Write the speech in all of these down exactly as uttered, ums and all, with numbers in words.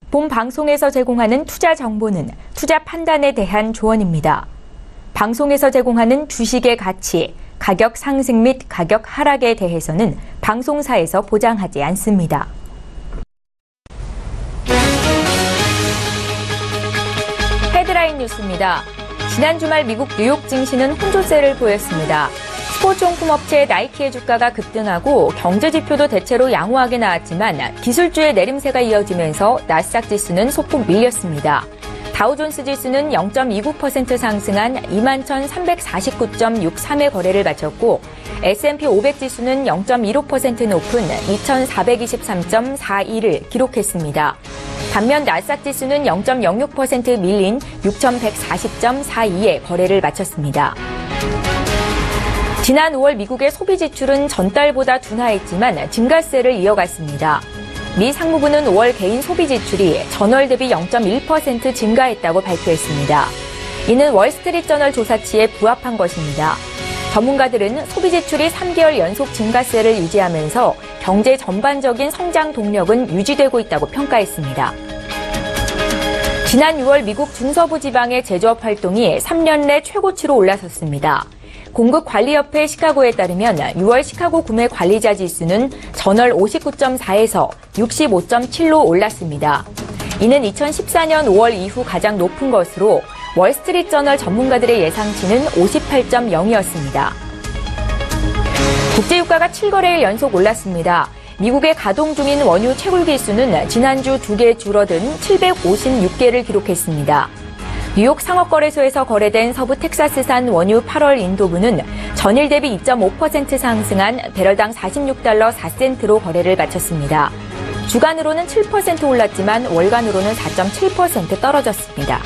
본 방송에서 제공하는 투자 정보는 투자 판단에 대한 조언입니다. 방송에서 제공하는 주식의 가치, 가격 상승 및 가격 하락에 대해서는 방송사에서 보장하지 않습니다. 헤드라인 뉴스입니다. 지난 주말 미국 뉴욕 증시는 혼조세를 보였습니다. 스포츠용품 업체 나이키의 주가가 급등하고 경제 지표도 대체로 양호하게 나왔지만 기술주의 내림세가 이어지면서 나스닥 지수는 소폭 밀렸습니다. 다우존스 지수는 영 점 이구 퍼센트 상승한 이만 천삼백사십구 점 육삼의 거래를 마쳤고 에스 앤 피 오백 지수는 영 점 일오 퍼센트 높은 이천사백이십삼 점 사이를 기록했습니다. 반면 나스닥 지수는 영 점 영육 퍼센트 밀린 육천백사십 점 사이의 거래를 마쳤습니다. 지난 오월 미국의 소비 지출은 전달보다 둔화했지만 증가세를 이어갔습니다. 미 상무부는 오월 개인 소비 지출이 전월 대비 영 점 일 퍼센트 증가했다고 발표했습니다. 이는 월스트리트저널 조사치에 부합한 것입니다. 전문가들은 소비 지출이 삼 개월 연속 증가세를 유지하면서 경제 전반적인 성장 동력은 유지되고 있다고 평가했습니다. 지난 유월 미국 중서부 지방의 제조업 활동이 삼 년 내 최고치로 올라섰습니다. 공급관리협회 시카고에 따르면 유월 시카고 구매 관리자 지수는 전월 오십구 점 사에서 육십오 점 칠로 올랐습니다. 이는 이천십사 년 오월 이후 가장 높은 것으로 월스트리트저널 전문가들의 예상치는 오십팔 점 영이었습니다. 국제유가가 칠 거래일 연속 올랐습니다. 미국의 가동 중인 원유 채굴 기수는 지난주 두 개 줄어든 칠백오십육 개를 기록했습니다. 뉴욕 상업거래소에서 거래된 서부 텍사스산 원유 팔월 인도분은 전일 대비 이 점 오 퍼센트 상승한 배럴당 사십육 달러 사 센트로 거래를 마쳤습니다. 주간으로는 칠 퍼센트 올랐지만 월간으로는 사 점 칠 퍼센트 떨어졌습니다.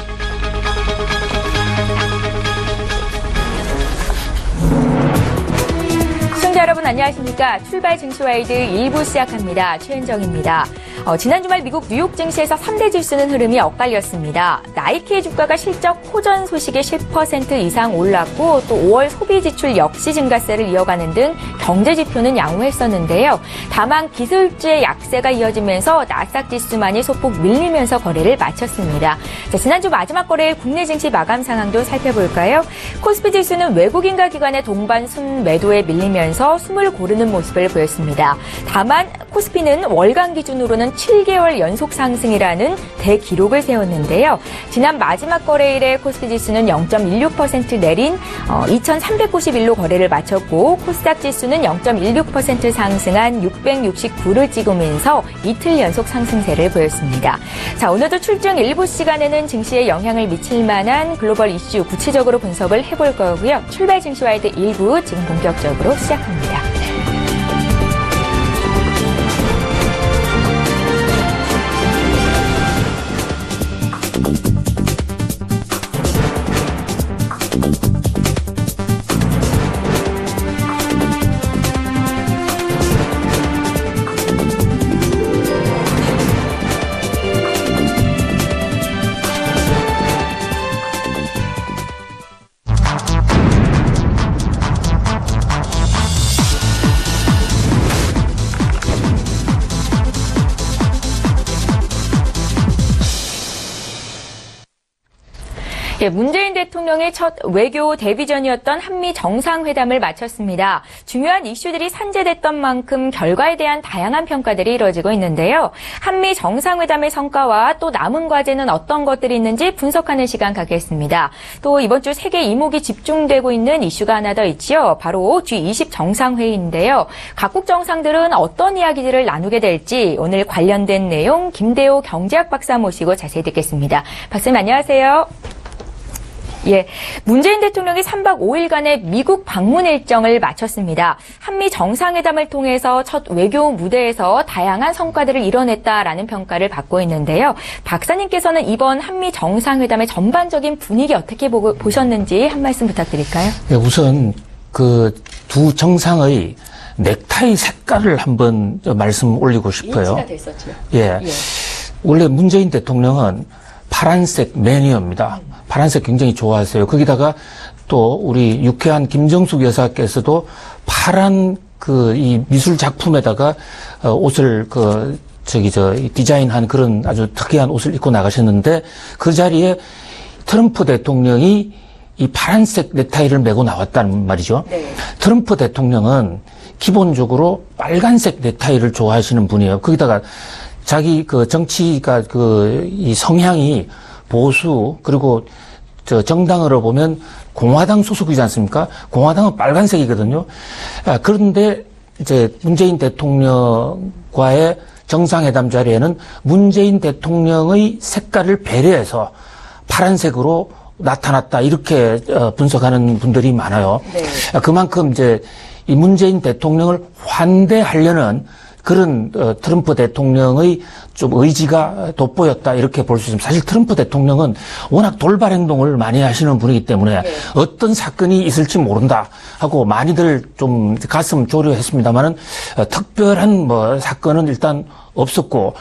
시청자 여러분 안녕하십니까? 출발 증시와이드 일 부 시작합니다. 최은정입니다. 어, 지난 주말 미국 뉴욕 증시에서 삼 대 지수는 흐름이 엇갈렸습니다. 나이키의 주가가 실적 호전 소식에 십 퍼센트 이상 올랐고 또 오월 소비 지출 역시 증가세를 이어가는 등 경제 지표는 양호했었는데요. 다만 기술주의 약세가 이어지면서 나스닥 지수만이 소폭 밀리면서 거래를 마쳤습니다. 자, 지난주 마지막 거래일 국내 증시 마감 상황도 살펴볼까요? 코스피 지수는 외국인과 기관의 동반 순매도에 밀리면서 숨을 고르는 모습을 보였습니다. 다만 코스피는 월간 기준으로는 칠 개월 연속 상승이라는 대기록을 세웠는데요. 지난 마지막 거래일에 코스피 지수는 영 점 일육 퍼센트 내린 어, 이천삼백구십일로 거래를 마쳤고 코스닥 지수는 영 점 일육 퍼센트 상승한 육백육십구를 찍으면서 이틀 연속 상승세를 보였습니다. 자, 오늘도 출중 일부 시간에는 증시에 영향을 미칠 만한 글로벌 이슈 구체적으로 분석을 해볼 거고요. 출발 증시와이드 일 부 지금 본격적으로 시작합니다. 문재인 대통령의 첫 외교 데뷔전이었던 한미 정상회담을 마쳤습니다. 중요한 이슈들이 산재됐던 만큼 결과에 대한 다양한 평가들이 이루어지고 있는데요. 한미 정상회담의 성과와 또 남은 과제는 어떤 것들이 있는지 분석하는 시간 갖겠습니다. 또 이번 주 세계 이목이 집중되고 있는 이슈가 하나 더 있지요. 바로 지 이십 정상회의인데요. 각국 정상들은 어떤 이야기들을 나누게 될지 오늘 관련된 내용 김대호 경제학 박사 모시고 자세히 듣겠습니다. 박사님 안녕하세요. 예, 문재인 대통령이 삼 박 오 일간의 미국 방문 일정을 마쳤습니다. 한미 정상회담을 통해서 첫 외교 무대에서 다양한 성과들을 이뤄냈다라는 평가를 받고 있는데요. 박사님께서는 이번 한미 정상회담의 전반적인 분위기 어떻게 보고, 보셨는지 한 말씀 부탁드릴까요? 네, 우선 그 두 정상의 넥타이 색깔을 한번 말씀 올리고 싶어요. 인지가 됐었죠. 예, 예. 원래 문재인 대통령은 파란색 매니어입니다. 음. 파란색 굉장히 좋아하세요. 거기다가 또 우리 유쾌한 김정숙 여사께서도 파란 그 이 미술 작품에다가 어, 옷을 그 저기 저 디자인한 그런 아주 특이한 옷을 입고 나가셨는데 그 자리에 트럼프 대통령이 이 파란색 넥타이를 메고 나왔다는 말이죠. 네. 트럼프 대통령은 기본적으로 빨간색 넥타이를 좋아하시는 분이에요. 거기다가 자기 그 정치가 그 이 성향이 보수 그리고 저 정당으로 보면 공화당 소속이지 않습니까? 공화당은 빨간색이거든요. 아, 그런데 이제 문재인 대통령과의 정상회담 자리에는 문재인 대통령의 색깔을 배려해서 파란색으로 나타났다 이렇게 분석하는 분들이 많아요. 네. 그만큼 이제 이 문재인 대통령을 환대하려는 그런 어, 트럼프 대통령의 좀 의지가 돋보였다 이렇게 볼 수 있습니다. 사실 트럼프 대통령은 워낙 돌발 행동을 많이 하시는 분이기 때문에 네. 어떤 사건이 있을지 모른다 하고 많이들 좀 가슴 졸여했습니다만은 어, 특별한 뭐 사건은 일단 없었고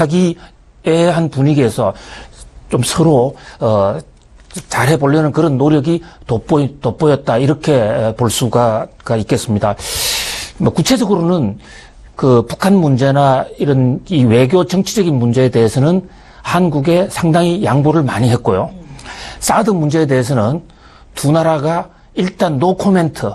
화기애애한 분위기에서 좀 서로 어, 잘해보려는 그런 노력이 돋보이, 돋보였다 이렇게 볼 수가 있겠습니다. 뭐 구체적으로는 그 북한 문제나 이런 이 외교 정치적인 문제에 대해서는 한국에 상당히 양보를 많이 했고요. 사드 문제에 대해서는 두 나라가 일단 노 코멘트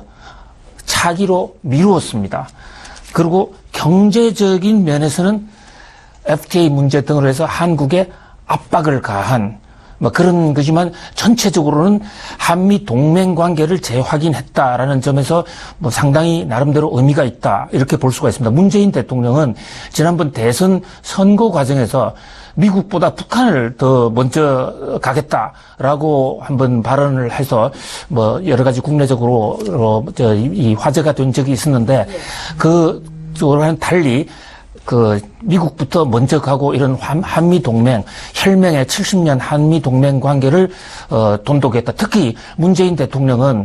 차기로 미루었습니다. 그리고 경제적인 면에서는 에프티에이 문제 등으로 해서 한국에 압박을 가한 뭐 그런 거지만 전체적으로는 한미 동맹 관계를 재확인했다라는 점에서 뭐 상당히 나름대로 의미가 있다 이렇게 볼 수가 있습니다. 문재인 대통령은 지난번 대선 선거 과정에서 미국보다 북한을 더 먼저 가겠다라고 한번 발언을 해서 뭐 여러 가지 국내적으로 저 이 화제가 된 적이 있었는데 그 쪽으로는 달리 그 미국부터 먼저 가고 이런 한미 동맹 혈맹의 칠십 년 한미 동맹 관계를 어 돈독했다. 특히 문재인 대통령은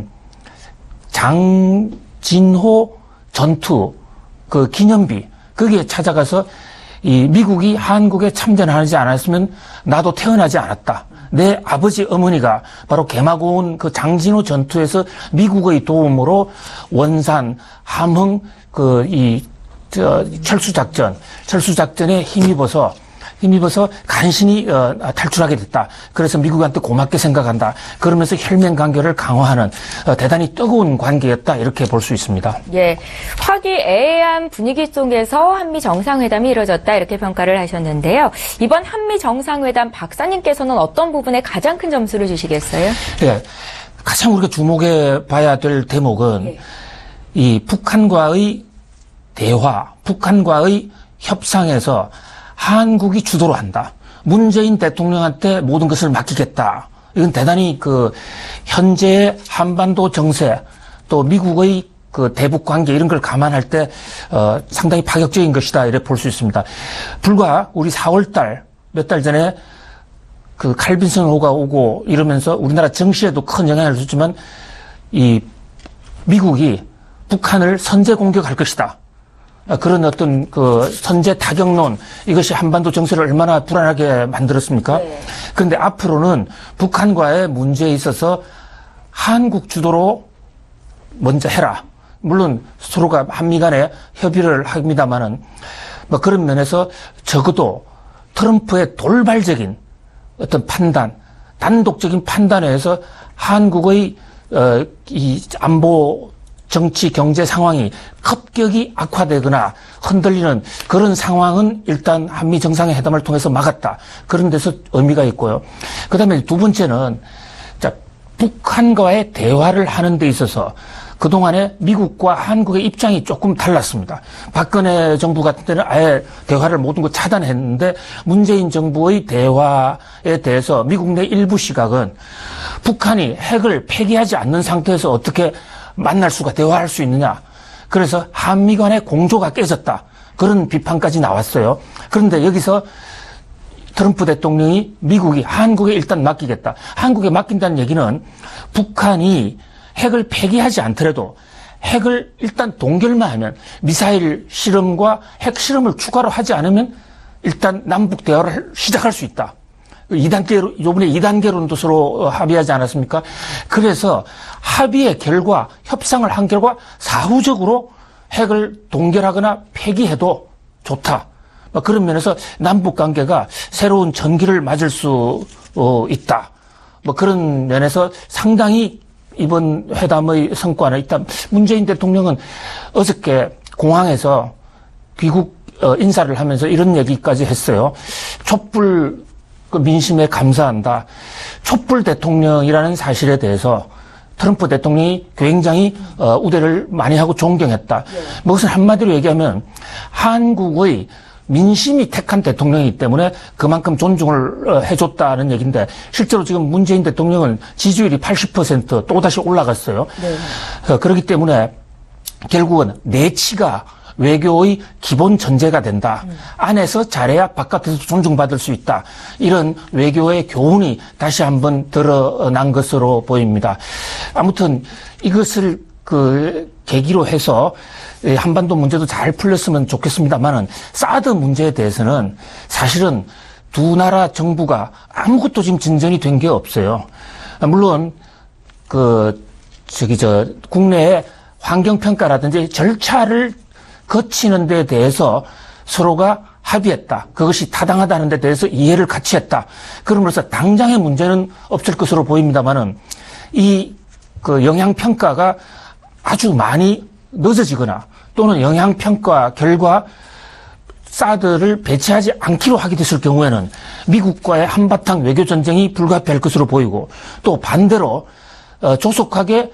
장진호 전투 그 기념비 거기에 찾아가서 이 미국이 한국에 참전하지 않았으면 나도 태어나지 않았다. 내 아버지 어머니가 바로 개마고온 그 장진호 전투에서 미국의 도움으로 원산 함흥 그이 저 철수작전, 철수작전에 힘입어서 힘입어서 간신히 어, 탈출하게 됐다. 그래서 미국한테 고맙게 생각한다. 그러면서 혈맹 관계를 강화하는 어, 대단히 뜨거운 관계였다. 이렇게 볼 수 있습니다. 예, 화기애애한 분위기 속에서 한미 정상회담이 이뤄졌다. 이렇게 평가를 하셨는데요. 이번 한미 정상회담 박사님께서는 어떤 부분에 가장 큰 점수를 주시겠어요? 예, 가장 우리가 주목해 봐야 될 대목은 예. 이 북한과의 대화, 북한과의 협상에서 한국이 주도를 한다. 문재인 대통령한테 모든 것을 맡기겠다. 이건 대단히 그 현재의 한반도 정세 또 미국의 그 대북 관계 이런 걸 감안할 때 어, 상당히 파격적인 것이다 이렇게 볼 수 있습니다. 불과 우리 사월 달 몇 달 전에 그 칼빈슨 호가 오고 이러면서 우리나라 정시에도 큰 영향을 줬지만 이 미국이 북한을 선제 공격할 것이다. 그런 어떤 그 선제 타격론 이것이 한반도 정세를 얼마나 불안하게 만들었습니까? 네. 그런데 앞으로는 북한과의 문제에 있어서 한국 주도로 먼저 해라. 물론 서로가 한미 간에 협의를 합니다만은 뭐 그런 면에서 적어도 트럼프의 돌발적인 어떤 판단, 단독적인 판단에 의해서 한국의 어, 이 안보 정치, 경제 상황이 급격히 악화되거나 흔들리는 그런 상황은 일단 한미 정상회담을 통해서 막았다. 그런 데서 의미가 있고요. 그 다음에 두 번째는 자, 북한과의 대화를 하는 데 있어서 그동안에 미국과 한국의 입장이 조금 달랐습니다. 박근혜 정부 같은 때는 아예 대화를 모든 거 차단했는데 문재인 정부의 대화에 대해서 미국 내 일부 시각은 북한이 핵을 폐기하지 않는 상태에서 어떻게 만날 수가 대화할 수 있느냐. 그래서 한미 간의 공조가 깨졌다. 그런 비판까지 나왔어요. 그런데 여기서 트럼프 대통령이 미국이 한국에 일단 맡기겠다. 한국에 맡긴다는 얘기는 북한이 핵을 폐기하지 않더라도 핵을 일단 동결만 하면 미사일 실험과 핵 실험을 추가로 하지 않으면 일단 남북 대화를 시작할 수 있다. 이 단계로, 요번에 이 단계론도 서로 합의하지 않았습니까? 그래서 합의의 결과, 협상을 한 결과 사후적으로 핵을 동결하거나 폐기해도 좋다. 뭐 그런 면에서 남북 관계가 새로운 전기를 맞을 수 어, 있다. 뭐 그런 면에서 상당히 이번 회담의 성과는 있다. 문재인 대통령은 어저께 공항에서 귀국 어, 인사를 하면서 이런 얘기까지 했어요. 촛불 그 민심에 감사한다. 촛불 대통령이라는 사실에 대해서 트럼프 대통령이 굉장히 어, 우대를 많이 하고 존경했다. 네. 무엇을 한마디로 얘기하면 한국의 민심이 택한 대통령이기 때문에 그만큼 존중을 어, 해줬다는 얘기인데 실제로 지금 문재인 대통령은 지지율이 팔십 퍼센트 또다시 올라갔어요. 네. 어, 그렇기 때문에 결국은 내치가 외교의 기본 전제가 된다. 음. 안에서 잘해야 바깥에서 존중받을 수 있다. 이런 외교의 교훈이 다시 한번 드러난 것으로 보입니다. 아무튼 이것을 그 계기로 해서 한반도 문제도 잘 풀렸으면 좋겠습니다만은 사드 문제에 대해서는 사실은 두 나라 정부가 아무것도 지금 진전이 된 게 없어요. 물론 그 저기 저 국내의 환경평가라든지 절차를 거치는 데 대해서 서로가 합의했다. 그것이 타당하다는 데 대해서 이해를 같이 했다. 그러면서 당장의 문제는 없을 것으로 보입니다만은 이 그 영향평가가 아주 많이 늦어지거나 또는 영향평가 결과 사드를 배치하지 않기로 하게 됐을 경우에는 미국과의 한바탕 외교전쟁이 불가피할 것으로 보이고 또 반대로 어, 조속하게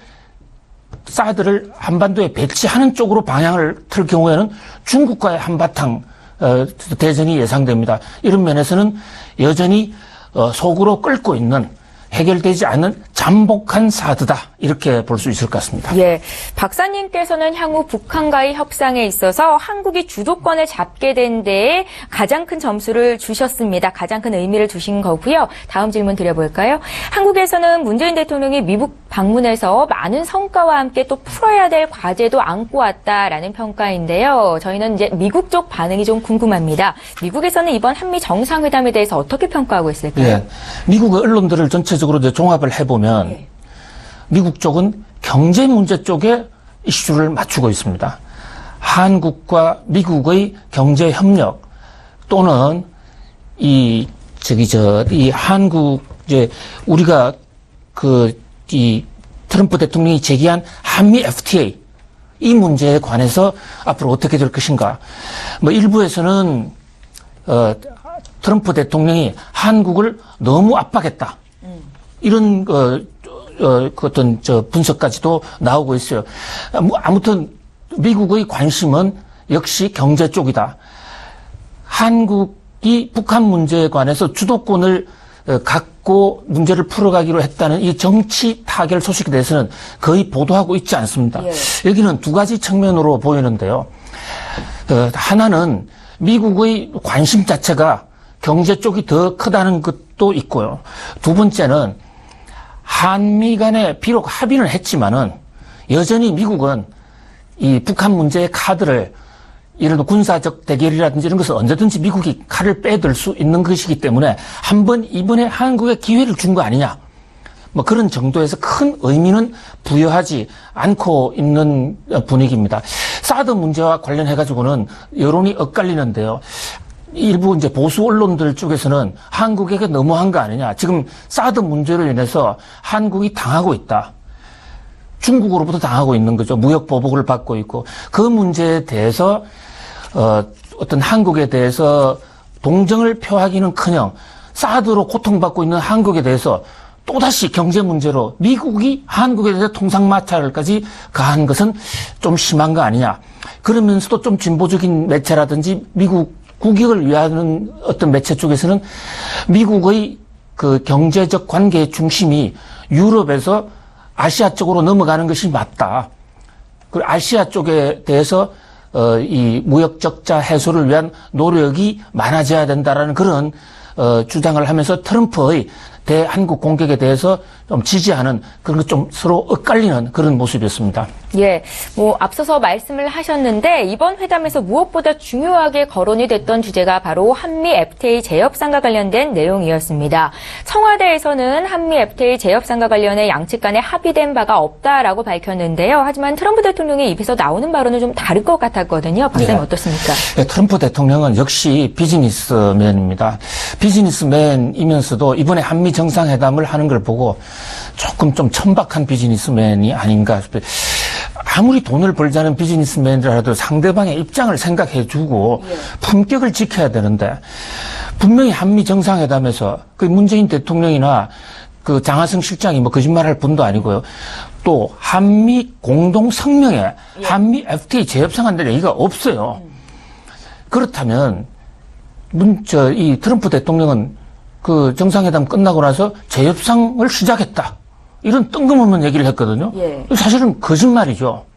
사드를 한반도에 배치하는 쪽으로 방향을 틀 경우에는 중국과의 한바탕 어, 대전이 예상됩니다. 이런 면에서는 여전히 어, 속으로 끓고 있는 해결되지 않은 잠복한 사드다 이렇게 볼 수 있을 것 같습니다. 예, 박사님께서는 향후 북한과의 협상에 있어서 한국이 주도권을 잡게 된 데에 가장 큰 점수를 주셨습니다. 가장 큰 의미를 두신 거고요. 다음 질문 드려볼까요? 한국에서는 문재인 대통령이 미국 방문해서 많은 성과와 함께 또 풀어야 될 과제도 안고 왔다라는 평가인데요. 저희는 이제 미국 쪽 반응이 좀 궁금합니다. 미국에서는 이번 한미 정상회담에 대해서 어떻게 평가하고 있을까요? 예, 미국의 언론들을 전체적으로 이제 종합을 해보면 네. 미국 쪽은 경제 문제 쪽에 이슈를 맞추고 있습니다. 한국과 미국의 경제 협력 또는 이 저기 저 이 한국 이제 우리가 그 이 트럼프 대통령이 제기한 한미 에프티에이 이 문제에 관해서 앞으로 어떻게 될 것인가. 뭐 일부에서는 어 트럼프 대통령이 한국을 너무 압박했다. 음. 이런 어, 어, 그 어떤 저 분석까지도 나오고 있어요. 아무튼 미국의 관심은 역시 경제 쪽이다. 한국이 북한 문제에 관해서 주도권을 갖고 문제를 풀어가기로 했다는 이 정치 타결 소식에 대해서는 거의 보도하고 있지 않습니다. 예. 여기는 두 가지 측면으로 보이는데요. 어, 하나는 미국의 관심 자체가 경제 쪽이 더 크다는 것도 있고요. 두 번째는 한미 간에 비록 합의는 했지만은 여전히 미국은 이 북한 문제의 카드를 예를 들어 군사적 대결이라든지 이런 것을 언제든지 미국이 칼을 빼들 수 있는 것이기 때문에 한번 이번에 한국에 기회를 준 거 아니냐. 뭐 그런 정도에서 큰 의미는 부여하지 않고 있는 분위기입니다. 사드 문제와 관련해가지고는 여론이 엇갈리는데요. 일부 이제 보수 언론들 쪽에서는 한국에게 너무한 거 아니냐. 지금 사드 문제로 인해서 한국이 당하고 있다. 중국으로부터 당하고 있는 거죠. 무역 보복을 받고 있고 그 문제에 대해서 어, 어떤 한국에 대해서 동정을 표하기는커녕 사드로 고통받고 있는 한국에 대해서 또다시 경제 문제로 미국이 한국에 대해서 통상마찰까지 가한 것은 좀 심한 거 아니냐. 그러면서도 좀 진보적인 매체라든지 미국 국익을 위하는 어떤 매체 쪽에서는 미국의 그 경제적 관계의 중심이 유럽에서 아시아 쪽으로 넘어가는 것이 맞다. 그리고 아시아 쪽에 대해서 어, 이 무역 적자 해소를 위한 노력이 많아져야 된다라는 그런 어, 주장을 하면서 트럼프의 대한국 공격에 대해서 좀 지지하는 그런 것 좀 서로 엇갈리는 그런 모습이었습니다. 예, 뭐 앞서서 말씀을 하셨는데 이번 회담에서 무엇보다 중요하게 거론이 됐던 주제가 바로 한미 에프티에이 재협상과 관련된 내용이었습니다. 청와대에서는 한미 에프티에이 재협상과 관련해 양측 간에 합의된 바가 없다라고 밝혔는데요. 하지만 트럼프 대통령의 입에서 나오는 발언은 좀 다를 것 같았거든요. 박사님 네. 어떻습니까? 네, 트럼프 대통령은 역시 비즈니스맨입니다. 비즈니스맨이면서도 이번에 한미 정상회담을 하는 걸 보고 조금 좀 천박한 비즈니스맨이 아닌가 싶어요. 아무리 돈을 벌자는 비즈니스맨이라도 상대방의 입장을 생각해주고 예. 품격을 지켜야 되는데 분명히 한미 정상회담에서 그 문재인 대통령이나 그 장하성 실장이 뭐 거짓말할 분도 아니고요. 또 한미 공동 성명에 예. 한미 에프티에이 재협상한다는 얘기가 없어요. 음. 그렇다면 문, 저, 이 트럼프 대통령은 그 정상회담 끝나고 나서 재협상을 시작했다. 이런 뜬금없는 얘기를 했거든요. 예. 사실은 거짓말이죠.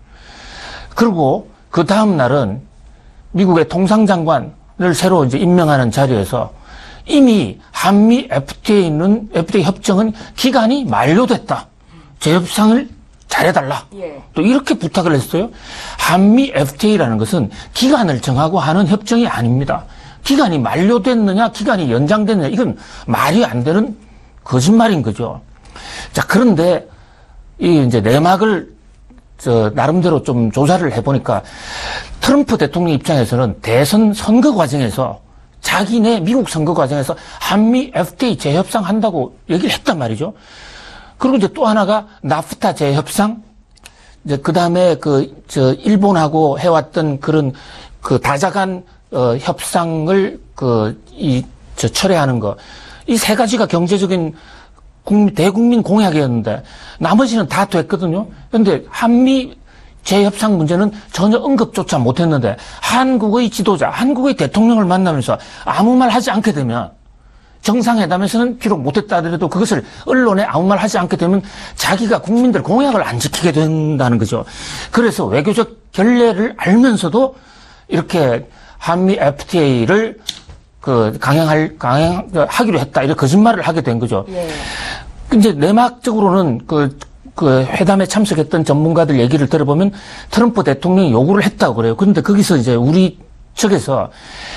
그리고 그 다음 날은 미국의 통상장관을 새로 이제 임명하는 자리에서 이미 한미 에프티에이는, 에프티에이 협정은 기간이 만료됐다. 재협상을 잘해달라. 예. 또 이렇게 부탁을 했어요. 한미 에프티에이라는 것은 기간을 정하고 하는 협정이 아닙니다. 기간이 만료됐느냐, 기간이 연장됐느냐, 이건 말이 안 되는 거짓말인 거죠. 자, 그런데, 이, 이제, 내막을, 저, 나름대로 좀 조사를 해보니까, 트럼프 대통령 입장에서는 대선 선거 과정에서, 자기네 미국 선거 과정에서 한미 에프티에이 재협상 한다고 얘기를 했단 말이죠. 그리고 이제 또 하나가, 나프타 재협상, 이제, 그 다음에 그, 저, 일본하고 해왔던 그런, 그, 다자간, 어, 협상을, 그, 이, 저, 철회하는 거. 이 세 가지가 경제적인 국민, 대국민 공약이었는데 나머지는 다 됐거든요. 그런데 한미 재협상 문제는 전혀 언급조차 못했는데 한국의 지도자, 한국의 대통령을 만나면서 아무 말 하지 않게 되면 정상회담에서는 비록 못했다 하더라도 그것을 언론에 아무 말 하지 않게 되면 자기가 국민들 공약을 안 지키게 된다는 거죠. 그래서 외교적 결례를 알면서도 이렇게 한미 에프티에이를 그 강행할 강행하기로 했다 이런 거짓말을 하게 된 거죠. 예. 이제 내막적으로는 그, 그 회담에 참석했던 전문가들 얘기를 들어보면 트럼프 대통령이 요구를 했다고 그래요. 그런데 거기서 이제 우리 측에서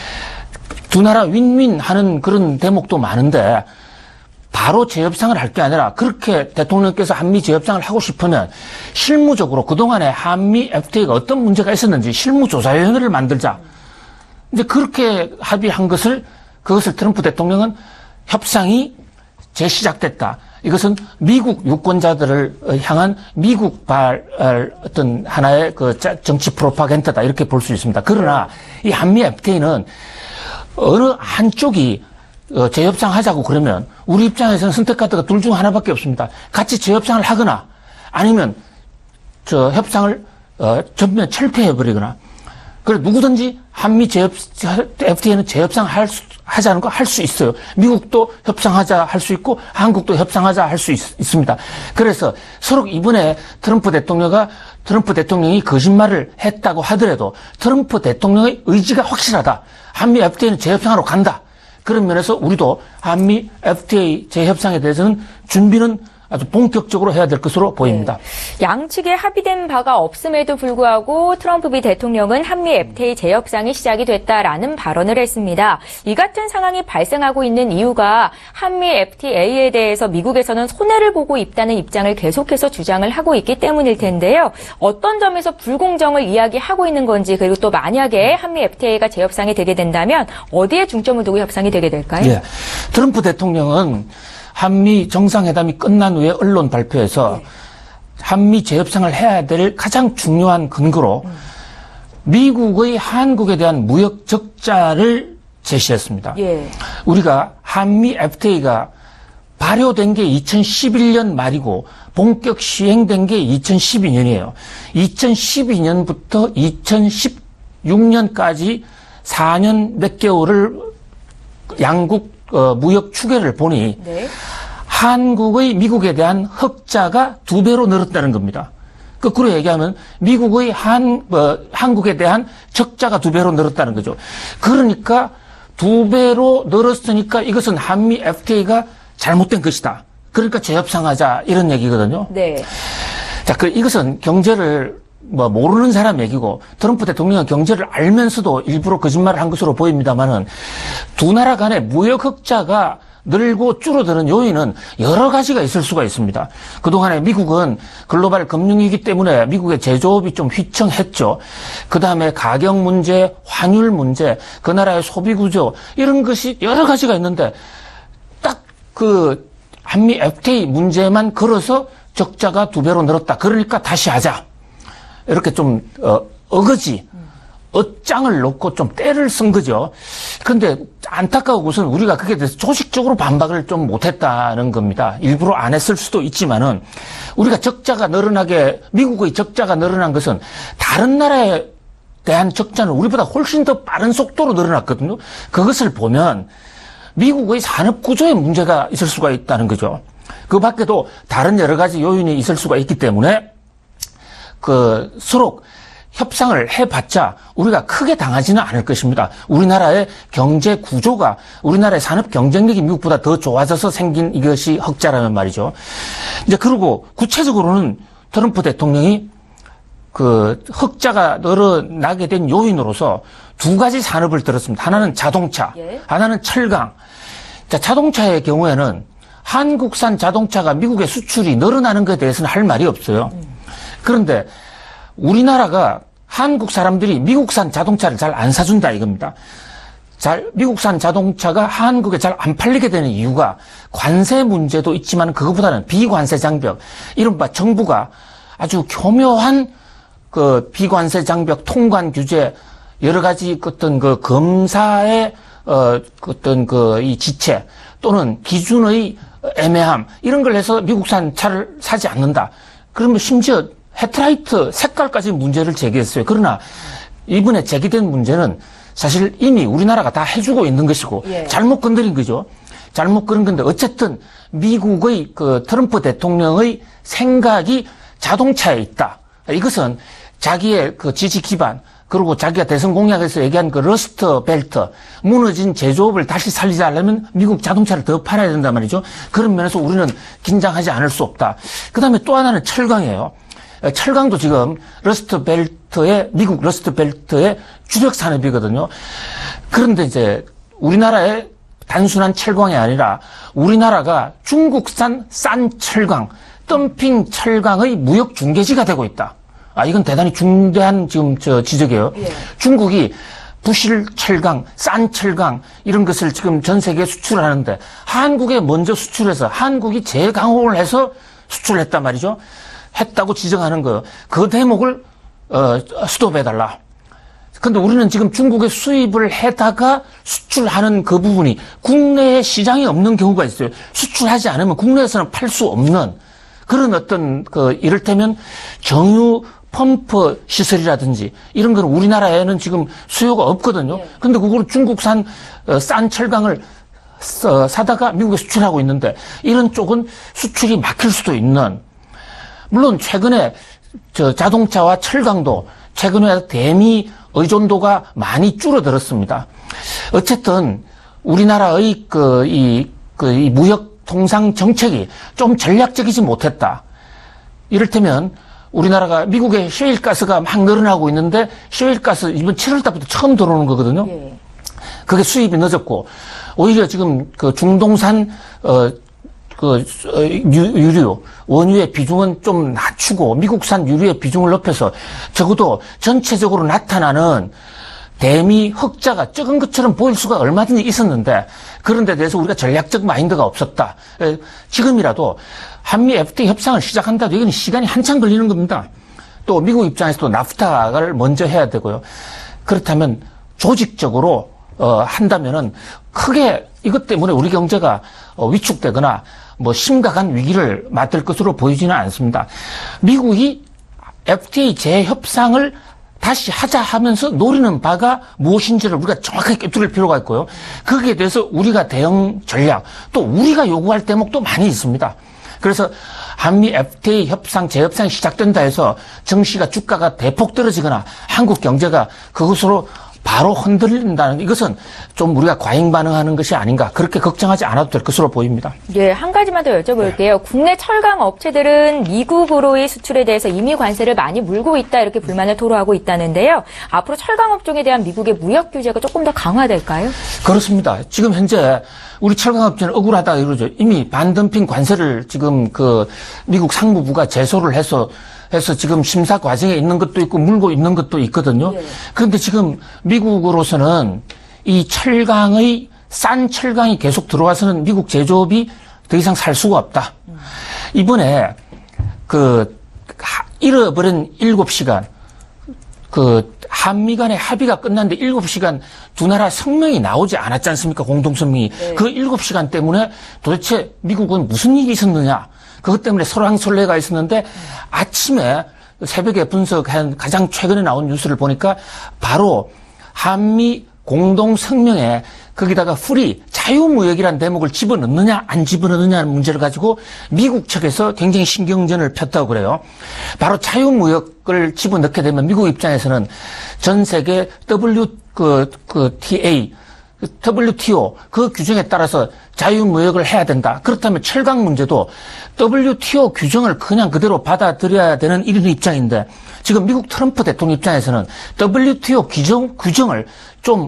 두 나라 윈윈 하는 그런 대목도 많은데 바로 재협상을 할 게 아니라 그렇게 대통령께서 한미 재협상을 하고 싶으면 실무적으로 그동안에 한미 에프티에이가 어떤 문제가 있었는지 실무조사위원회를 만들자. 이제 그렇게 합의한 것을, 그것을 트럼프 대통령은 협상이 재시작됐다. 이것은 미국 유권자들을 향한 미국발 어떤 하나의 그 정치 프로파간다다. 이렇게 볼 수 있습니다. 그러나 이 한미 에프티에이는 어느 한쪽이 재협상 하자고 그러면 우리 입장에서는 선택카드가 둘 중 하나밖에 없습니다. 같이 재협상을 하거나 아니면 저 협상을 어, 전면 철폐해버리거나 그래, 누구든지 한미 재협, 에프티에이는 재협상 할 수, 하자는 거 할 수 있어요. 미국도 협상하자 할 수 있고, 한국도 협상하자 할 수 있습니다. 그래서 서로 이번에 트럼프 대통령가, 트럼프 대통령이 거짓말을 했다고 하더라도 트럼프 대통령의 의지가 확실하다. 한미 에프티에이는 재협상하러 간다. 그런 면에서 우리도 한미 에프티에이 재협상에 대해서는 준비는 아주 본격적으로 해야 될 것으로 보입니다. 네. 양측에 합의된 바가 없음에도 불구하고 트럼프 미 대통령은 한미 에프티에이 재협상이 시작이 됐다라는 발언을 했습니다. 이 같은 상황이 발생하고 있는 이유가 한미 에프티에이에 대해서 미국에서는 손해를 보고 있다는 입장을 계속해서 주장을 하고 있기 때문일 텐데요. 어떤 점에서 불공정을 이야기하고 있는 건지 그리고 또 만약에 한미 에프티에이가 재협상이 되게 된다면 어디에 중점을 두고 협상이 되게 될까요? 네. 트럼프 대통령은 한미 정상회담이 끝난 후에 언론 발표에서 네. 한미 재협상을 해야 될 가장 중요한 근거로 음. 미국의 한국에 대한 무역 적자를 제시했습니다. 예. 우리가 한미 에프티에이가 발효된 게 이천십일 년 말이고 본격 시행된 게 이천십이 년이에요. 이천십이 년부터 이천십육 년까지 사 년 몇 개월을 양국 어, 무역 추계를 보니 네. 한국의 미국에 대한 흑자가 두 배로 늘었다는 겁니다. 거꾸로 얘기하면 미국의 한, 어, 한국에 대한 적자가 두 배로 늘었다는 거죠. 그러니까 두 배로 늘었으니까 이것은 한미 에프티에이가 잘못된 것이다. 그러니까 재협상하자 이런 얘기거든요. 네. 자, 그 이것은 경제를 뭐 모르는 사람 얘기고 트럼프 대통령은 경제를 알면서도 일부러 거짓말을 한 것으로 보입니다만은 두 나라 간의 무역 흑자가 늘고 줄어드는 요인은 여러 가지가 있을 수가 있습니다. 그동안에 미국은 글로벌 금융위기 때문에 미국의 제조업이 좀 휘청했죠. 그 다음에 가격 문제, 환율 문제, 그 나라의 소비 구조 이런 것이 여러 가지가 있는데 딱 그 한미 에프티에이 문제만 걸어서 적자가 두 배로 늘었다. 그러니까 다시 하자. 이렇게 좀 어, 어거지. 어짱을 놓고 좀 때를 쓴 거죠. 그런데 안타까운 것은 우리가 그게 대해서 조직적으로 반박을 좀 못했다는 겁니다. 일부러 안 했을 수도 있지만은 우리가 적자가 늘어나게 미국의 적자가 늘어난 것은 다른 나라에 대한 적자는 우리보다 훨씬 더 빠른 속도로 늘어났거든요. 그것을 보면 미국의 산업 구조에 문제가 있을 수가 있다는 거죠. 그 밖에도 다른 여러 가지 요인이 있을 수가 있기 때문에 그 서로 협상을 해봤자 우리가 크게 당하지는 않을 것입니다. 우리나라의 경제 구조가 우리나라의 산업 경쟁력이 미국보다 더 좋아져서 생긴 이것이 흑자라면 말이죠. 이제 그리고 구체적으로는 트럼프 대통령이 그 흑자가 늘어나게 된 요인으로서 두 가지 산업을 들었습니다. 하나는 자동차, 예. 하나는 철강. 자, 자동차의 경우에는 한국산 자동차가 미국의 수출이 늘어나는 것에 대해서는 할 말이 없어요. 음. 그런데 우리나라가 한국 사람들이 미국산 자동차를 잘 안 사준다 이겁니다. 잘 미국산 자동차가 한국에 잘 안 팔리게 되는 이유가 관세 문제도 있지만 그것보다는 비관세 장벽, 이른바 정부가 아주 교묘한 그 비관세 장벽 통관 규제 여러 가지 어떤 그 검사의 어 어떤 그 이 지체 또는 기준의 애매함 이런 걸 해서 미국산 차를 사지 않는다. 그러면 심지어 헤드라이트 색깔까지 문제를 제기했어요. 그러나 이번에 제기된 문제는 사실 이미 우리나라가 다 해주고 있는 것이고 예. 잘못 건드린 거죠. 잘못 그런 건데 어쨌든 미국의 그 트럼프 대통령의 생각이 자동차에 있다. 이것은 자기의 그 지지 기반 그리고 자기가 대선 공약에서 얘기한 그 러스트 벨트 무너진 제조업을 다시 살리자 하려면 미국 자동차를 더 팔아야 된단 말이죠. 그런 면에서 우리는 긴장하지 않을 수 없다. 그다음에 또 하나는 철강이에요. 철강도 지금 러스트 벨트의 미국 러스트 벨트의 주력 산업이거든요. 그런데 이제 우리나라의 단순한 철강이 아니라 우리나라가 중국산 싼 철강, 덤핑 철강의 무역 중개지가 되고 있다. 아, 이건 대단히 중대한 지금 저 지적이에요. 예. 중국이 부실 철강, 싼 철강 이런 것을 지금 전 세계에 수출을 하는데 한국에 먼저 수출해서 한국이 재강호를 해서 수출했단 말이죠. 했다고 지적하는 거, 그 대목을 어, 스톱해달라. 근데 우리는 지금 중국에 수입을 해다가 수출하는 그 부분이 국내에 시장이 없는 경우가 있어요. 수출하지 않으면 국내에서는 팔 수 없는 그런 어떤 그 이를테면 정유 펌프 시설이라든지 이런 건 우리나라에는 지금 수요가 없거든요. 네. 근데 그걸 중국산 어, 싼 철강을 어, 사다가 미국에 수출하고 있는데 이런 쪽은 수출이 막힐 수도 있는. 물론 최근에 저 자동차와 철강도 최근에 대미 의존도가 많이 줄어들었습니다. 어쨌든 우리나라의 그 이 그 이 무역 통상 정책이 좀 전략적이지 못했다. 이를테면 우리나라가 미국의 셰일가스가 막 늘어나고 있는데 셰일가스 이번 칠월 달부터 처음 들어오는 거거든요. 예. 그게 수입이 늦었고 오히려 지금 그 중동산 어 그 유류 원유의 비중은 좀 낮추고 미국산 유류의 비중을 높여서 적어도 전체적으로 나타나는 대미 흑자가 적은 것처럼 보일 수가 얼마든지 있었는데 그런 데 대해서 우리가 전략적 마인드가 없었다. 지금이라도 한미 에프티에이 협상을 시작한다도 이건 시간이 한참 걸리는 겁니다. 또 미국 입장에서도 나프타를 먼저 해야 되고요. 그렇다면 조직적으로 어, 한다면은 크게 이것 때문에 우리 경제가 어, 위축되거나 뭐 심각한 위기를 맞을 것으로 보이지는 않습니다. 미국이 에프티에이 재협상을 다시 하자 하면서 노리는 바가 무엇인지를 우리가 정확하게 꿰뚫을 필요가 있고요. 거기에 대해서 우리가 대응 전략, 또 우리가 요구할 대목도 많이 있습니다. 그래서 한미 에프티에이 협상, 재협상이 시작된다 해서 증시가 주가가 대폭 떨어지거나 한국 경제가 그것으로 바로 흔들린다는 이것은 좀 우리가 과잉 반응하는 것이 아닌가 그렇게 걱정하지 않아도 될 것으로 보입니다. 예, 한 가지만 더 여쭤볼게요. 네. 국내 철강 업체들은 미국으로의 수출에 대해서 이미 관세를 많이 물고 있다 이렇게 불만을 토로하고 있다는데요. 앞으로 철강 업종에 대한 미국의 무역 규제가 조금 더 강화될까요? 그렇습니다. 지금 현재 우리 철강업체는 억울하다 이러죠. 이미 반덤핑 관세를 지금 그 미국 상무부가 제소를 해서 해서 지금 심사 과정에 있는 것도 있고 물고 있는 것도 있거든요. 네. 그런데 지금 미국으로서는 이 철강의 싼 철강이 계속 들어와서는 미국 제조업이 더 이상 살 수가 없다. 음. 이번에 그 잃어버린 일곱 시간 그 한미 간의 합의가 끝났는데 일곱 시간 두 나라 성명이 나오지 않았지 않습니까? 공동성명이. 네. 그 일곱 시간 때문에 도대체 미국은 무슨 일이 있었느냐. 그것 때문에 설왕설래가 있었는데 아침에 새벽에 분석한 가장 최근에 나온 뉴스를 보니까 바로 한미 공동성명에 거기다가 풀이 자유무역이라는 대목을 집어넣느냐 안 집어넣느냐는 문제를 가지고 미국 측에서 굉장히 신경전을 폈다고 그래요. 바로 자유무역을 집어넣게 되면 미국 입장에서는 전 세계 W 그, 그 티에이 더블유티오 그 규정에 따라서 자유무역을 해야 된다. 그렇다면 철강 문제도 더블유티오 규정을 그냥 그대로 받아들여야 되는 이런 입장인데 지금 미국 트럼프 대통령 입장에서는 더블유티오 규정, 규정을 좀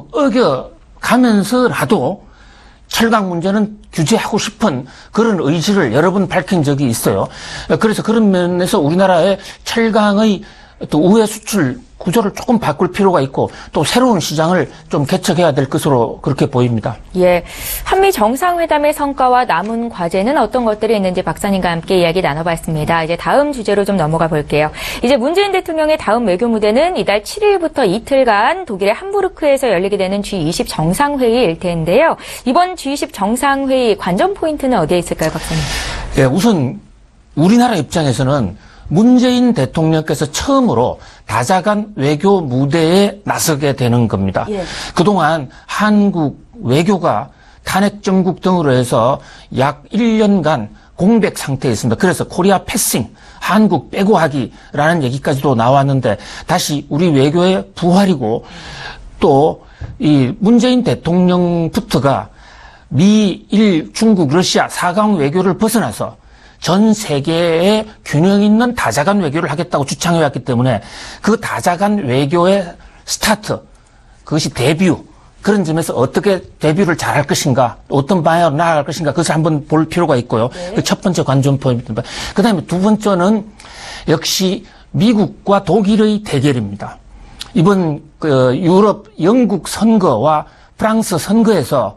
어겨가면서라도 철강 문제는 규제하고 싶은 그런 의지를 여러 번 밝힌 적이 있어요. 그래서 그런 면에서 우리나라의 철강의 또 우회 수출 구조를 조금 바꿀 필요가 있고 또 새로운 시장을 좀 개척해야 될 것으로 그렇게 보입니다. 예, 한미 정상회담의 성과와 남은 과제는 어떤 것들이 있는지 박사님과 함께 이야기 나눠봤습니다. 이제 다음 주제로 좀 넘어가 볼게요. 이제 문재인 대통령의 다음 외교 무대는 이달 칠 일부터 이틀간 독일의 함부르크에서 열리게 되는 지 이십 정상회의일 텐데요. 이번 지 이십 정상회의 관전 포인트는 어디에 있을까요, 박사님? 예, 우선 우리나라 입장에서는 문재인 대통령께서 처음으로 다자간 외교 무대에 나서게 되는 겁니다. 예. 그동안 한국 외교가 탄핵 정국 등으로 해서 약 일 년간 공백 상태에 있습니다. 그래서 코리아 패싱, 한국 빼고 하기라는 얘기까지도 나왔는데 다시 우리 외교의 부활이고 또 이 문재인 대통령부터가 미, 일, 중국, 러시아 사 강 외교를 벗어나서 전 세계에 균형 있는 다자간 외교를 하겠다고 주창해왔기 때문에 그 다자간 외교의 스타트, 그것이 데뷔, 그런 점에서 어떻게 데뷔를 잘할 것인가, 어떤 방향으로 나아갈 것인가, 그것을 한번 볼 필요가 있고요. 네. 그 첫 번째 관전 포인트입니다. 그 다음에 두 번째는 역시 미국과 독일의 대결입니다. 이번 그 유럽, 영국 선거와 프랑스 선거에서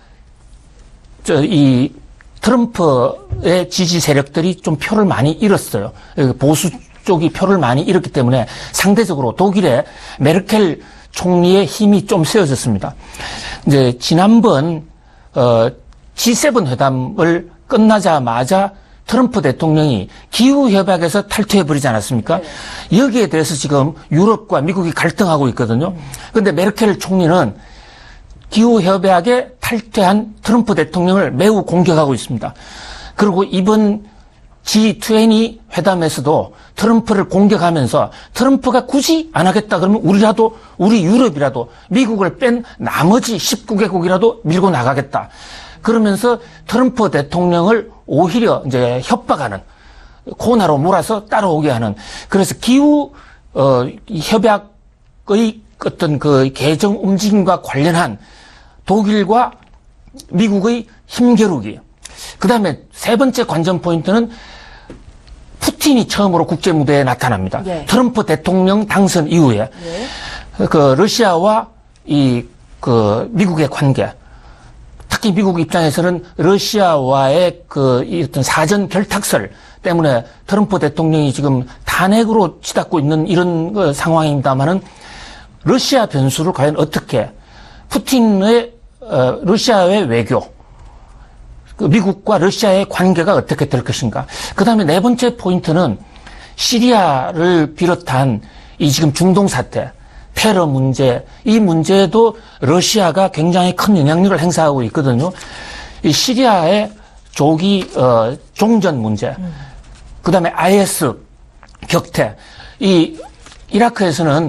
저 이 트럼프의 지지 세력들이 좀 표를 많이 잃었어요. 보수 쪽이 표를 많이 잃었기 때문에 상대적으로 독일의 메르켈 총리의 힘이 좀 세워졌습니다. 이제 지난번 어 지 세븐 회담을 끝나자마자 트럼프 대통령이 기후협약에서 탈퇴해버리지 않았습니까? 네. 여기에 대해서 지금 유럽과 미국이 갈등하고 있거든요. 그런데 메르켈 총리는 기후협약에 탈퇴한 트럼프 대통령을 매우 공격하고 있습니다. 그리고 이번 지 이십 회담에서도 트럼프를 공격하면서 트럼프가 굳이 안 하겠다 그러면 우리라도, 우리 유럽이라도 미국을 뺀 나머지 십구 개국이라도 밀고 나가겠다. 그러면서 트럼프 대통령을 오히려 이제 협박하는, 코너로 몰아서 따라오게 하는, 그래서 기후, 어, 협약의 어떤 그 개정 움직임과 관련한 독일과 미국의 힘겨루기. 그 다음에 세 번째 관전 포인트는 푸틴이 처음으로 국제 무대에 나타납니다. 네. 트럼프 대통령 당선 이후에 네. 그 러시아와 이 그 미국의 관계, 특히 미국 입장에서는 러시아와의 그 이 어떤 사전 결탁설 때문에 트럼프 대통령이 지금 탄핵으로 치닫고 있는 이런 그 상황입니다만은 러시아 변수를 과연 어떻게 푸틴의 어, 러시아의 외교, 그 미국과 러시아의 관계가 어떻게 될 것인가. 그 다음에 네 번째 포인트는 시리아를 비롯한 이 지금 중동 사태, 테러 문제, 이 문제에도 러시아가 굉장히 큰 영향력을 행사하고 있거든요. 이 시리아의 조기 어, 종전 문제, 음. 그 다음에 아이에스 격퇴, 이 이라크에서는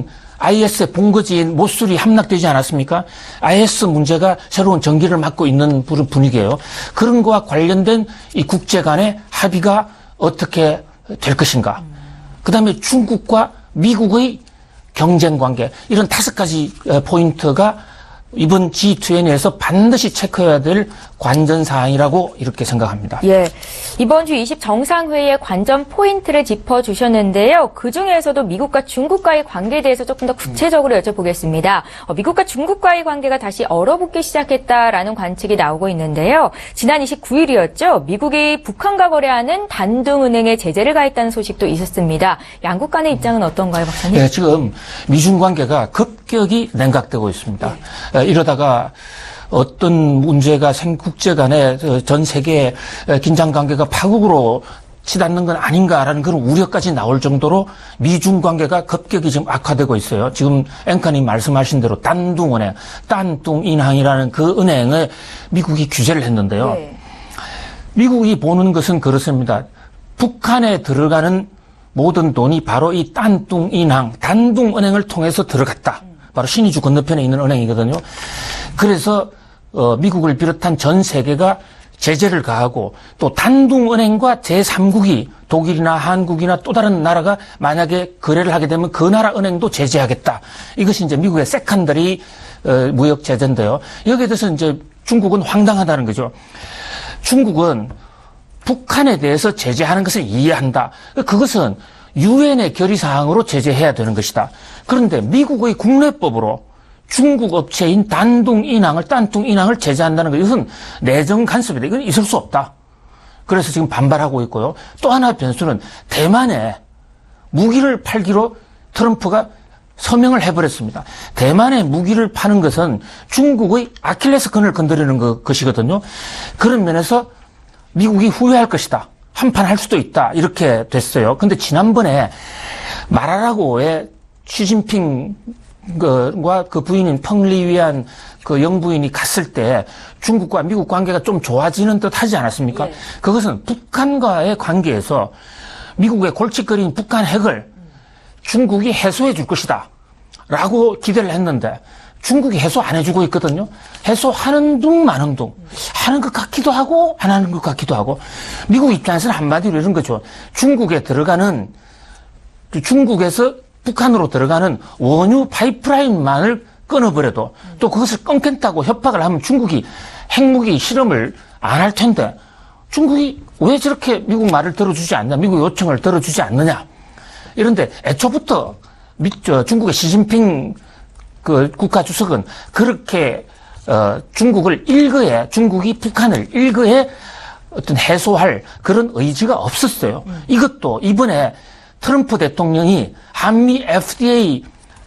아이에스의 본거지인 모술이 함락되지 않았습니까? 아이에스 문제가 새로운 전기를 맞고 있는 분위기예요. 그런 거와 관련된 이 국제 간의 합의가 어떻게 될 것인가. 그다음에 중국과 미국의 경쟁 관계, 이런 다섯 가지 포인트가 이번 지 이십에서 반드시 체크해야 될 관전 사항이라고 이렇게 생각합니다. 예, 이번 주 이십 정상회의의 관전 포인트를 짚어주셨는데요. 그중에서도 미국과 중국과의 관계에 대해서 조금 더 구체적으로 여쭤보겠습니다. 어, 미국과 중국과의 관계가 다시 얼어붙기 시작했다라는 관측이 나오고 있는데요. 지난 이십구일이었죠. 미국이 북한과 거래하는 단둥은행에 제재를 가했다는 소식도 있었습니다. 양국 간의 입장은 어떤가요, 박사님? 네, 지금 미중 관계가 급격히 냉각되고 있습니다. 네. 이러다가 어떤 문제가 생 국제 간의 전 세계의 긴장 관계가 파국으로 치닫는 건 아닌가라는 그런 우려까지 나올 정도로 미중 관계가 급격히 지금 악화되고 있어요. 지금 앵커님 말씀하신 대로 단둥은행, 딴뚱인항이라는 그 은행을 미국이 규제를 했는데요. 네. 미국이 보는 것은 그렇습니다. 북한에 들어가는 모든 돈이 바로 이 딴뚱인항, 단둥은행을 통해서 들어갔다. 바로 신의주 건너편에 있는 은행이거든요. 그래서 어, 미국을 비롯한 전 세계가 제재를 가하고 또 단둥은행과 제삼국이 독일이나 한국이나 또 다른 나라가 만약에 거래를 하게 되면 그 나라 은행도 제재하겠다. 이것이 이제 미국의 세컨더리 어, 무역 제재인데요. 여기에 대해서 이제 중국은 황당하다는 거죠. 중국은 북한에 대해서 제재하는 것을 이해한다. 그것은 유엔의 결의사항으로 제재해야 되는 것이다. 그런데 미국의 국내법으로 중국 업체인 단둥인항을, 딴뚱인항을 제재한다는 것, 이것은 내정 간섭이다. 이건 있을 수 없다. 그래서 지금 반발하고 있고요. 또 하나 변수는 대만에 무기를 팔기로 트럼프가 서명을 해버렸습니다. 대만에 무기를 파는 것은 중국의 아킬레스건을 건드리는 것, 것이거든요. 그런 면에서 미국이 후회할 것이다. 한판 할 수도 있다. 이렇게 됐어요. 근데 지난번에 마라라고의 시진핑과 그 부인인 펑리위안 그 영부인이 갔을 때 중국과 미국 관계가 좀 좋아지는 듯 하지 않았습니까? 예. 그것은 북한과의 관계에서 미국의 골칫거리인 북한 핵을 중국이 해소해 줄 것이다. 라고 기대를 했는데 중국이 해소 안 해주고 있거든요. 해소하는 둥 마는 둥. 하는 것 같기도 하고 안 하는 것 같기도 하고. 미국 입장에서는 한마디로 이런 거죠. 중국에 들어가는, 중국에서 북한으로 들어가는 원유 파이프라인만을 끊어버려도 또 그것을 끊겠다고 협박을 하면 중국이 핵무기 실험을 안 할 텐데 중국이 왜 저렇게 미국 말을 들어주지 않냐, 미국 요청을 들어주지 않느냐. 이런데 애초부터 미, 저, 중국의 시진핑 그 국가주석은 그렇게 어, 중국을 일거에 중국이 북한을 일거에 어떤 해소할 그런 의지가 없었어요. 음. 이것도 이번에 트럼프 대통령이 한미 에프디에이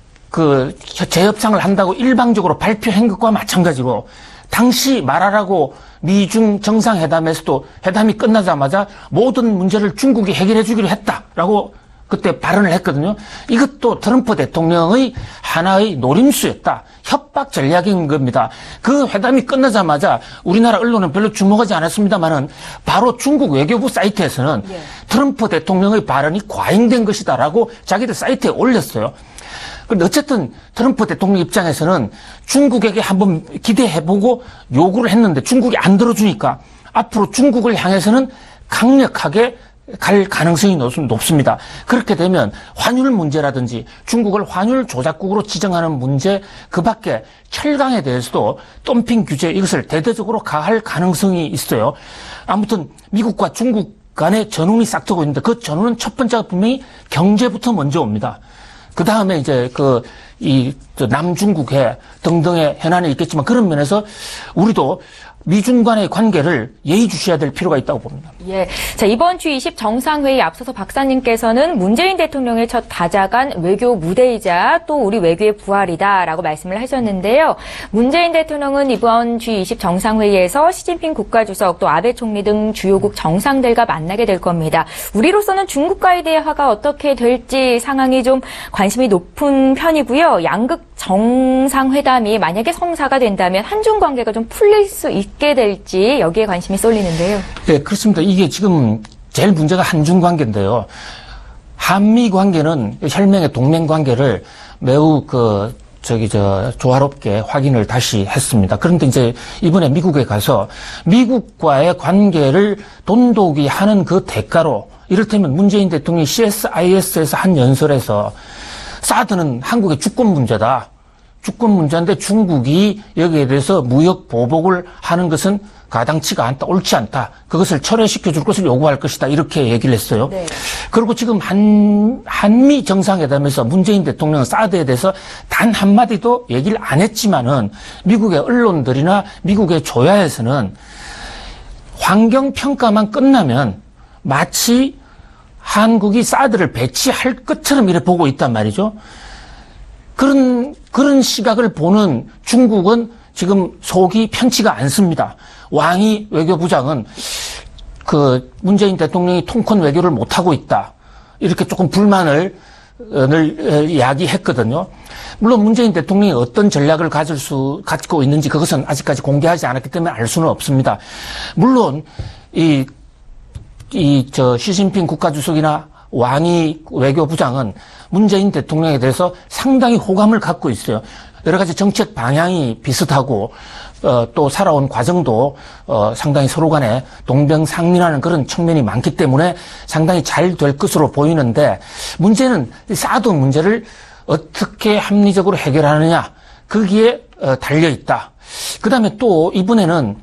그 재협상을 한다고 일방적으로 발표한 것과 마찬가지로 당시 말하라고 미중 정상회담에서도 회담이 끝나자마자 모든 문제를 중국이 해결해 주기로 했다라고 그때 발언을 했거든요. 이것도 트럼프 대통령의 하나의 노림수였다. 협박 전략인 겁니다. 그 회담이 끝나자마자 우리나라 언론은 별로 주목하지 않았습니다만은 바로 중국 외교부 사이트에서는 예. 트럼프 대통령의 발언이 과잉된 것이다라고 자기들 사이트에 올렸어요. 그런데 어쨌든 트럼프 대통령 입장에서는 중국에게 한번 기대해보고 요구를 했는데 중국이 안 들어주니까 앞으로 중국을 향해서는 강력하게 갈 가능성이 높습니다. 그렇게 되면 환율 문제라든지 중국을 환율 조작국으로 지정하는 문제, 그 밖에 철강에 대해서도 덤핑 규제 이것을 대대적으로 가할 가능성이 있어요. 아무튼 미국과 중국 간의 전운이 싹트고 있는데 그 전운은 첫 번째가 분명히 경제부터 먼저 옵니다. 그 다음에 이제 그, 이, 남중국해 등등의 현안이 있겠지만 그런 면에서 우리도 미중 간의 관계를 예의주시해야 될 필요가 있다고 봅니다. 예. 자, 이번 주 이십 정상회의 앞서서 박사님께서는 문재인 대통령의 첫 다자간 외교 무대이자 또 우리 외교의 부활이다라고 말씀을 하셨는데요. 문재인 대통령은 이번 주 이십 정상회의에서 시진핑 국가주석 또 아베 총리 등 주요국 정상들과 만나게 될 겁니다. 우리로서는 중국과의 대화가 어떻게 될지 상황이 좀 관심이 높은 편이고요. 양극 정상회담이 만약에 성사가 된다면 한중 관계가 좀 풀릴 수 있게 될지 여기에 관심이 쏠리는데요. 네, 그렇습니다. 이게 지금 제일 문제가 한중 관계인데요. 한미 관계는 혈맹의 동맹 관계를 매우 그 저기 저 조화롭게 확인을 다시 했습니다. 그런데 이제 이번에 미국에 가서 미국과의 관계를 돈독이 하는 그 대가로 이를테면 문재인 대통령이 씨에스아이에스에서 한 연설에서 사드는 한국의 주권 문제다. 주권 문제인데 중국이 여기에 대해서 무역 보복을 하는 것은 가당치가 않다, 옳지 않다. 그것을 철회시켜 줄 것을 요구할 것이다. 이렇게 얘기를 했어요. 네. 그리고 지금 한, 한미 정상회담에서 문재인 대통령은 사드에 대해서 단 한마디도 얘기를 안 했지만은 미국의 언론들이나 미국의 조야에서는 환경평가만 끝나면 마치 한국이 사드를 배치할 것처럼 이렇게 보고 있단 말이죠. 그런, 그런 시각을 보는 중국은 지금 속이 편치가 않습니다. 왕이 외교부장은 그 문재인 대통령이 통큰 외교를 못하고 있다. 이렇게 조금 불만을 늘 이야기했거든요. 물론 문재인 대통령이 어떤 전략을 가질 수, 갖고 있는지 그것은 아직까지 공개하지 않았기 때문에 알 수는 없습니다. 물론 이, 이, 저, 시진핑 국가주석이나 왕이 외교부장은 문재인 대통령에 대해서 상당히 호감을 갖고 있어요. 여러 가지 정책 방향이 비슷하고 어, 또 살아온 과정도 어, 상당히 서로 간에 동병상련하는 그런 측면이 많기 때문에 상당히 잘 될 것으로 보이는데 문제는 사드 문제를 어떻게 합리적으로 해결하느냐 거기에 어, 달려 있다. 그다음에 또 이번에는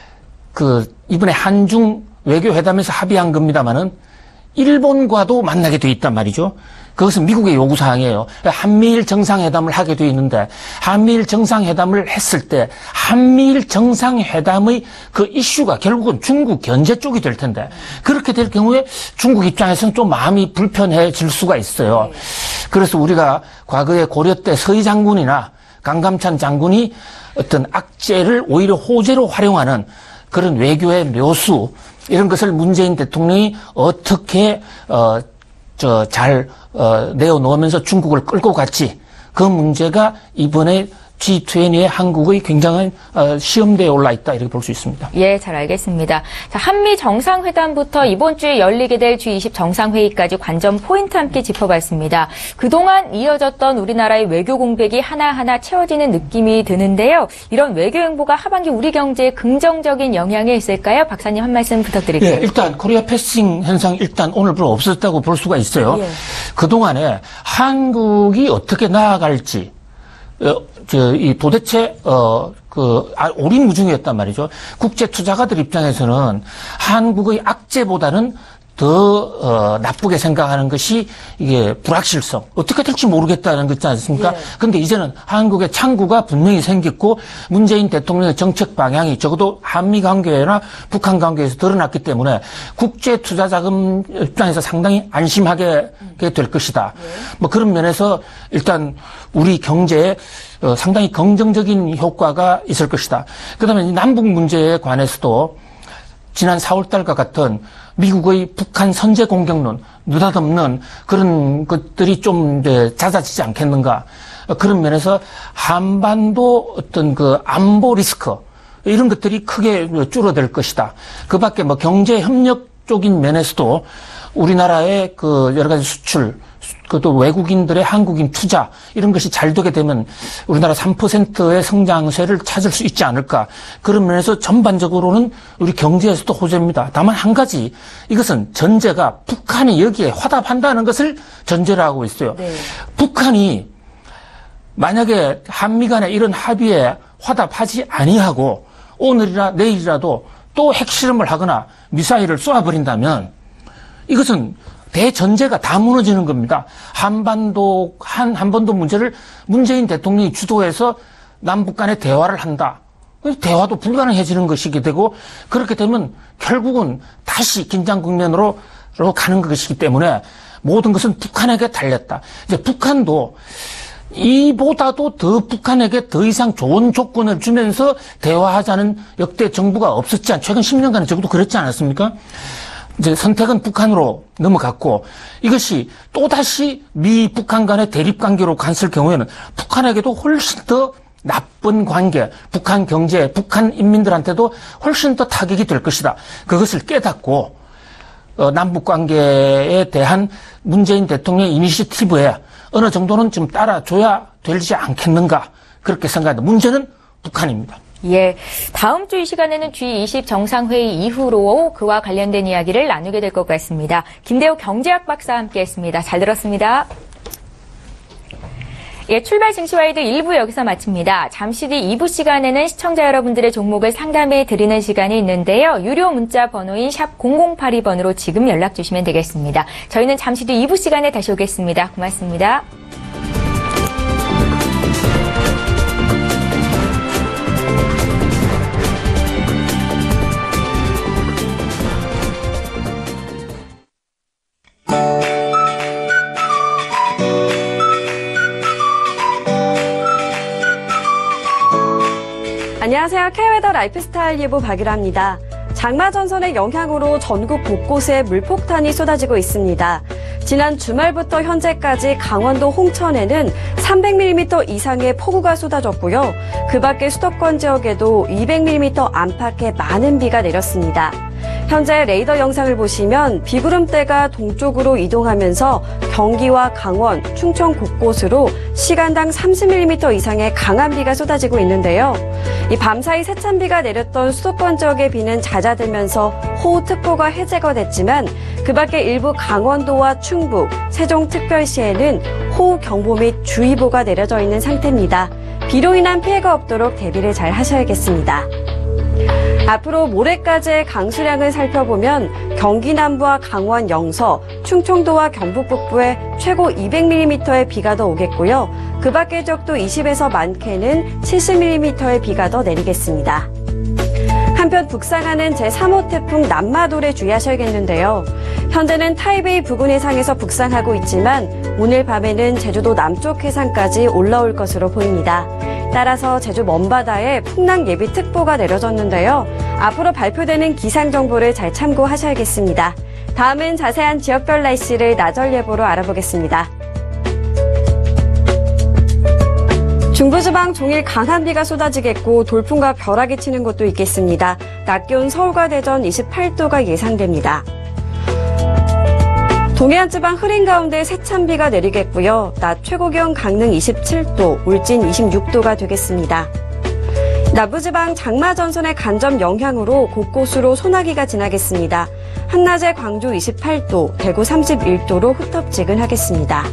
그 이번에 한중 외교회담에서 합의한 겁니다만은 일본과도 만나게 돼 있단 말이죠. 그것은 미국의 요구사항이에요. 한미일 정상회담을 하게 돼 있는데 한미일 정상회담을 했을 때 한미일 정상회담의 그 이슈가 결국은 중국 견제 쪽이 될 텐데 그렇게 될 경우에 중국 입장에서는 좀 마음이 불편해질 수가 있어요. 그래서 우리가 과거에 고려 때 서희 장군이나 강감찬 장군이 어떤 악재를 오히려 호재로 활용하는 그런 외교의 묘수 이런 것을 문재인 대통령이 어떻게 어, 저, 잘, 어, 내어놓으면서 중국을 끌고 갔지. 그 문제가 이번에 지 이십의 한국의 굉장한 어, 시험대에 올라 있다 이렇게 볼 수 있습니다. 예, 잘 알겠습니다. 자, 한미 정상회담부터 이번 주에 열리게 될 지 이십 정상회의까지 관전 포인트 함께 짚어봤습니다. 그동안 이어졌던 우리나라의 외교 공백이 하나하나 채워지는 느낌이 드는데요. 이런 외교 행보가 하반기 우리 경제에 긍정적인 영향이 있을까요? 박사님 한 말씀 부탁드릴게요. 예, 일단 코리아 패싱 현상 일단 오늘부로 없어졌다고 볼 수가 있어요. 예. 그동안에 한국이 어떻게 나아갈지 어, 저, 이 도대체, 어, 그, 아, 오리무중이었단 말이죠. 국제 투자가들 입장에서는 한국의 악재보다는 더, 어, 나쁘게 생각하는 것이 이게 불확실성. 어떻게 될지 모르겠다는 거 있지 않습니까? 예. 근데 이제는 한국의 창구가 분명히 생겼고 문재인 대통령의 정책 방향이 적어도 한미 관계나 북한 관계에서 드러났기 때문에 국제 투자 자금 입장에서 상당히 안심하게 될 것이다. 예. 뭐 그런 면에서 일단 우리 경제에 어, 상당히 긍정적인 효과가 있을 것이다. 그다음에 남북 문제에 관해서도 지난 사월 달과 같은 미국의 북한 선제 공격론, 느닷없는 그런 것들이 좀 이제 잦아지지 않겠는가. 그런 면에서 한반도 어떤 그 안보 리스크, 이런 것들이 크게 줄어들 것이다. 그 밖에 뭐 경제 협력 쪽인 면에서도 우리나라의 그 여러 가지 수출, 그것도 외국인들의 한국인 투자 이런 것이 잘 되게 되면 우리나라 삼 퍼센트의 성장세를 찾을 수 있지 않을까. 그런 면에서 전반적으로는 우리 경제에서도 호재입니다. 다만 한 가지 이것은 전제가 북한이 여기에 화답한다는 것을 전제로 하고 있어요. 네. 북한이 만약에 한미 간의 이런 합의에 화답하지 아니하고 오늘이라 내일이라도 또 핵실험을 하거나 미사일을 쏘아버린다면 이것은 대전제가 다 무너지는 겁니다. 한반도, 한, 한반도 문제를 문재인 대통령이 주도해서 남북 간의 대화를 한다. 대화도 불가능해지는 것이게 되고, 그렇게 되면 결국은 다시 긴장 국면으로 가는 것이기 때문에 모든 것은 북한에게 달렸다. 이제 북한도 이보다도 더 북한에게 더 이상 좋은 조건을 주면서 대화하자는 역대 정부가 없었지 않, 최근 십 년간은 적어도 그랬지 않았습니까? 이제 선택은 북한으로 넘어갔고 이것이 또다시 미 북한 간의 대립 관계로 갔을 경우에는 북한에게도 훨씬 더 나쁜 관계, 북한 경제, 북한 인민들한테도 훨씬 더 타격이 될 것이다. 그것을 깨닫고 어, 남북 관계에 대한 문재인 대통령의 이니시티브에 어느 정도는 좀 따라줘야 되지 않겠는가 그렇게 생각합니다. 문제는 북한입니다. 예, 다음 주 이 시간에는 지 이십 정상회의 이후로 그와 관련된 이야기를 나누게 될 것 같습니다. 김대호 경제학 박사와 함께했습니다. 잘 들었습니다. 예, 출발 증시와이드 일 부 여기서 마칩니다. 잠시 뒤 이 부 시간에는 시청자 여러분들의 종목을 상담해 드리는 시간이 있는데요. 유료 문자 번호인 샵 공공팔이 번으로 지금 연락 주시면 되겠습니다. 저희는 잠시 뒤 이 부 시간에 다시 오겠습니다. 고맙습니다. 안녕하세요. K웨더 라이프스타일 예보 박유라입니다. 장마 전선의 영향으로 전국 곳곳에 물폭탄이 쏟아지고 있습니다. 지난 주말부터 현재까지 강원도 홍천에는 삼백 밀리미터 이상의 폭우가 쏟아졌고요. 그 밖에 수도권 지역에도 이백 밀리미터 안팎의 많은 비가 내렸습니다. 현재 레이더 영상을 보시면 비구름대가 동쪽으로 이동하면서 경기와 강원, 충청 곳곳으로 시간당 삼십 밀리미터 이상의 강한 비가 쏟아지고 있는데요. 이 밤사이 세찬비가 내렸던 수도권 지역의 비는 잦아들면서 호우특보가 해제가 됐지만 그 밖에 일부 강원도와 충북, 세종특별시에는 호우경보 및 주의보가 내려져 있는 상태입니다. 비로 인한 피해가 없도록 대비를 잘 하셔야겠습니다. 앞으로 모레까지의 강수량을 살펴보면 경기 남부와 강원 영서, 충청도와 경북 북부에 최고 이백 밀리미터의 비가 더 오겠고요. 그 밖의 지역도 이십에서 많게는 칠십 밀리미터의 비가 더 내리겠습니다. 한편 북상하는 제삼 호 태풍 남마돌에 주의하셔야겠는데요. 현재는 타이베이 부근 해상에서 북상하고 있지만 오늘 밤에는 제주도 남쪽 해상까지 올라올 것으로 보입니다. 따라서 제주 먼바다에 풍랑 예비특보가 내려졌는데요. 앞으로 발표되는 기상정보를 잘 참고하셔야겠습니다. 다음은 자세한 지역별 날씨를 나절 예보로 알아보겠습니다. 중부지방 종일 강한 비가 쏟아지겠고 돌풍과 벼락이 치는 곳도 있겠습니다. 낮 기온 서울과 대전 이십팔 도가 예상됩니다. 동해안 지방 흐린 가운데 세찬 비가 내리겠고요. 낮 최고 기온 강릉 이십칠 도, 울진 이십육 도가 되겠습니다. 남부지방 장마 전선의 간접 영향으로 곳곳으로 소나기가 지나겠습니다. 한낮에 광주 이십팔 도, 대구 삼십일 도로 후텁지근하겠습니다.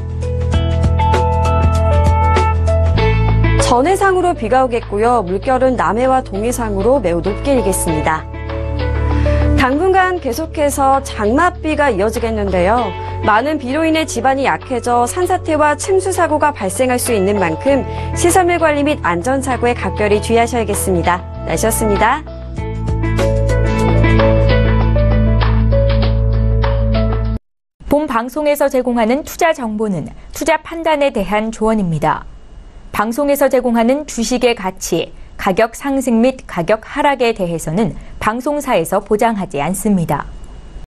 전해상으로 비가 오겠고요. 물결은 남해와 동해상으로 매우 높게 일겠습니다. 당분간 계속해서 장맛비가 이어지겠는데요. 많은 비로 인해 집안이 약해져 산사태와 침수 사고가 발생할 수 있는 만큼 시설물 관리 및 안전사고에 각별히 주의하셔야겠습니다. 날씨였습니다. 본 방송에서 제공하는 투자 정보는 투자 판단에 대한 조언입니다. 방송에서 제공하는 주식의 가치, 가격 상승 및 가격 하락에 대해서는 방송사에서 보장하지 않습니다.